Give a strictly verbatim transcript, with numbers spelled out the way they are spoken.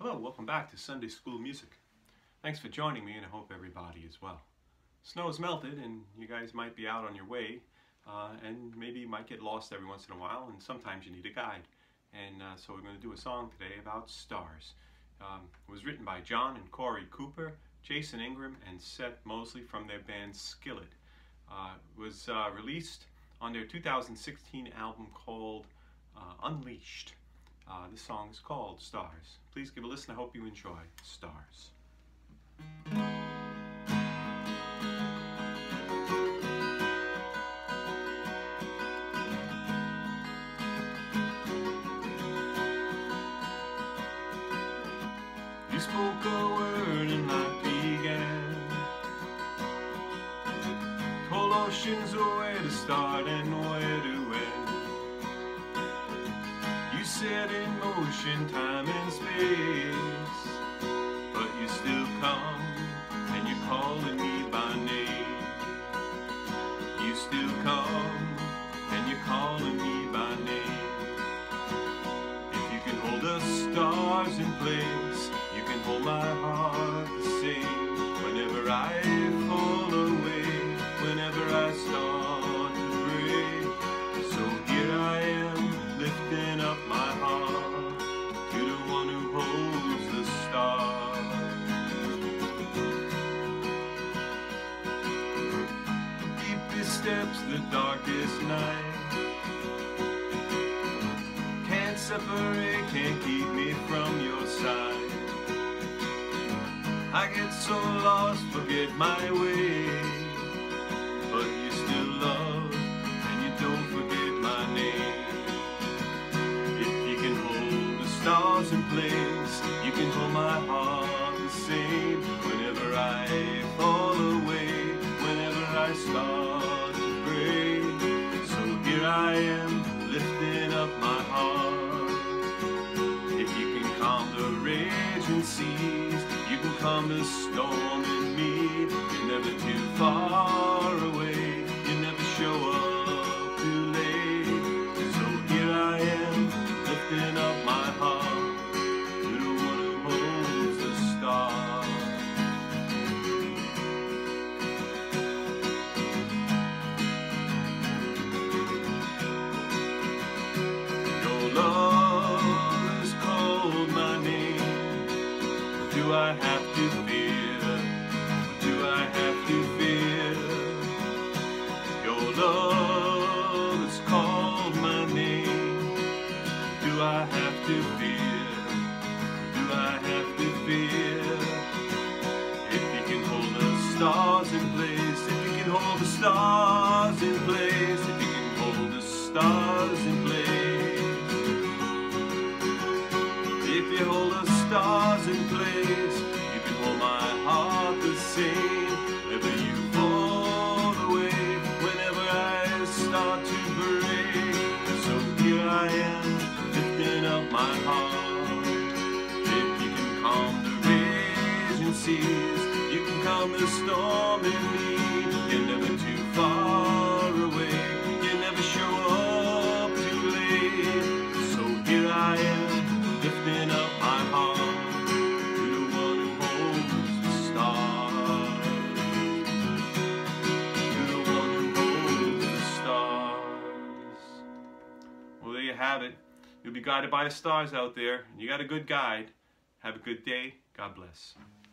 Hello, welcome back to Sunday School Music. Thanks for joining me, and I hope everybody is well. Snow has melted and you guys might be out on your way uh, and maybe you might get lost every once in a while, and sometimes you need a guide. And uh, so we're going to do a song today about stars. Um, it was written by John and Korey Cooper, Jason Ingram, and Seth Mosley from their band Skillet. Uh, it was uh, released on their two thousand sixteen album called uh, Unleashed. Uh, this song is called Stars. Please give a listen. I hope you enjoy Stars. You spoke a word and life began. Told oceans where to start and where to end. You set in motion time and space, but you still come and you're calling me by name. You still come and you're calling me by name. If you can hold the stars in place, you can hold my heart the same. Whenever I fall away, whenever I start to break, so here I am, lifting up my heart to the one who holds the stars. Deepest steps, the darkest night, can't separate, can't keep me from your side. I get so lost, forget my way, but you still love and you don't forget my name. Stars in place, you can hold my heart the same. Whenever I fall away, whenever I start to break, so here I am, lifting up my heart. If you can calm the raging seas, you can calm the storm in me. You're never too far away, you never show up too late. So here I am, lifting up my heart to the one who holds the stars. Your love has called my name. What do I have to fear? What do I have to fear? Your love has called my name. Do I have to fear? Do I have to fear? If you can hold the stars in place, if you can hold the stars in place, if you can hold the stars in place, if you hold the stars in place, you can hold my heart the same. Whenever you fall away, whenever I start to break, so here I am, lifting up my heart. If you can calm the raging seas, you can calm the storm in me. You're never too far away, you never show up too late. So here I am, lifting up my heart to the one who holds the stars, to the one who holds the stars. Well, there you have it. You'll be guided by the stars out there. You got a good guide. Have a good day. God bless.